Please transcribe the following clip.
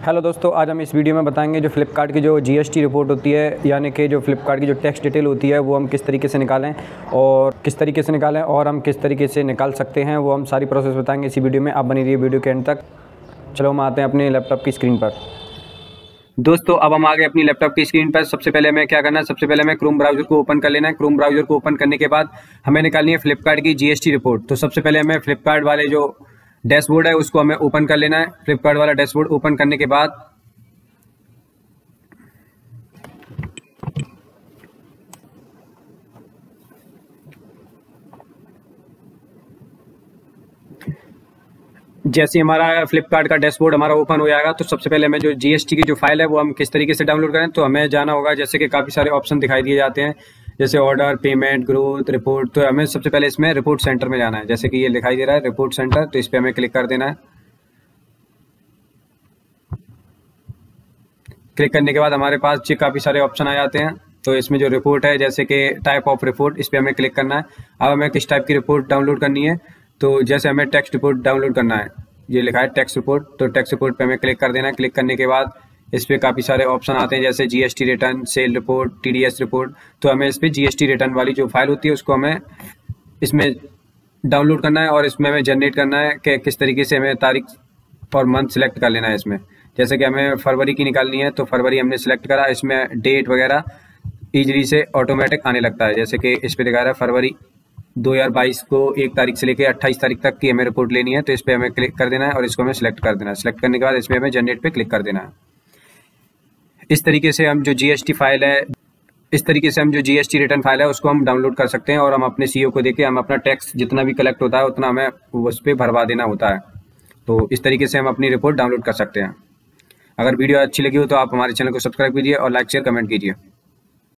Hello दोस्तों, आज हम इस वीडियो में बताएंगे जो फ्लिपकार्ट की जो जीएसटी रिपोर्ट होती है, यानी कि जो फ्लिपकार्ट की जो टैक्स डिटेल होती है वो हम किस तरीके से निकालें और हम किस तरीके से निकाल सकते हैं, वो हम सारी प्रोसेस बताएंगे इसी वीडियो में। आप बनी रहिए वीडियो के एंड तक। चलो हम आते हैं अपने लैपटॉप की स्क्रीन पर। दोस्तों अब हम आ गए अपनी लैपटॉप की स्क्रीन पर। सबसे पहले हमें क्या करना है, सबसे पहले हमें क्रोम ब्राउजर को ओपन कर लेना है। क्रोम ब्राउजर को ओपन करने के बाद हमें निकालनी है फ्लिपकार्ट की जीएसटी रिपोर्ट। तो सबसे पहले हमें फ्लिपकार्ट वाले जो डैशबोर्ड है उसको हमें ओपन कर लेना है। फ्लिपकार्ट वाला डैशबोर्ड ओपन करने के बाद जैसे हमारा फ्लिपकार्ट का डैशबोर्ड हमारा ओपन हो जाएगा तो सबसे पहले हमें जो जीएसटी की जो फाइल है वो हम किस तरीके से डाउनलोड करें, तो हमें जाना होगा। जैसे कि काफ़ी सारे ऑप्शन दिखाई दिए जाते हैं, जैसे ऑर्डर, पेमेंट, ग्रोथ, रिपोर्ट। तो हमें सबसे पहले इसमें रिपोर्ट सेंटर में जाना है। जैसे कि ये दिखाई दे रहा है रिपोर्ट सेंटर, तो इस पर हमें क्लिक कर देना है। क्लिक करने के बाद हमारे पास काफ़ी सारे ऑप्शन आ जाते हैं। तो इसमें जो रिपोर्ट है, जैसे कि टाइप ऑफ रिपोर्ट, इस पर हमें क्लिक करना है। अब हमें किस टाइप की रिपोर्ट डाउनलोड करनी है, तो जैसे हमें टेक्स्ट रिपोर्ट डाउनलोड करना है, ये लिखा है टेक्स्ट रिपोर्ट, तो टेक्स्ट रिपोर्ट पे हमें क्लिक कर देना है। क्लिक करने के बाद इस पर काफ़ी सारे ऑप्शन आते हैं, जैसे GST return, sale report, TDS report. तो हमें इस पर जीएसटी रिटर्न वाली जो फाइल होती है उसको हमें इसमें डाउनलोड करना है और इसमें हमें जनरेट करना है कि किस तरीके से हमें तारीख और मंथ सेलेक्ट कर लेना है इसमें। जैसे कि हमें फरवरी की निकालनी है, तो फरवरी हमने सेलेक्ट करा। इसमें डेट वगैरह ईजिली से ऑटोमेटिक आने लगता है। जैसे कि इस पर दिखा रहा है फरवरी 2022 को 1 तारीख से लेकर 28 तारीख तक की हमें रिपोर्ट लेनी है, तो इस पर हमें क्लिक कर देना है और इसको हमें सेलेक्ट कर देना है। सेलेक्ट करने के बाद इसमें हमें जनरेट पे क्लिक कर देना है। इस तरीके से हम जो जीएसटी रिटर्न फाइल है उसको हम डाउनलोड कर सकते हैं और हम अपने सीईओ को देके हम अपना टैक्स जितना भी कलेक्ट होता है उतना हमें उस पर भरवा देना होता है। तो इस तरीके से हम अपनी रिपोर्ट डाउनलोड कर सकते हैं। अगर वीडियो अच्छी लगी हो तो आप हमारे चैनल को सब्सक्राइब कीजिए और लाइक शेयर कमेंट कीजिए।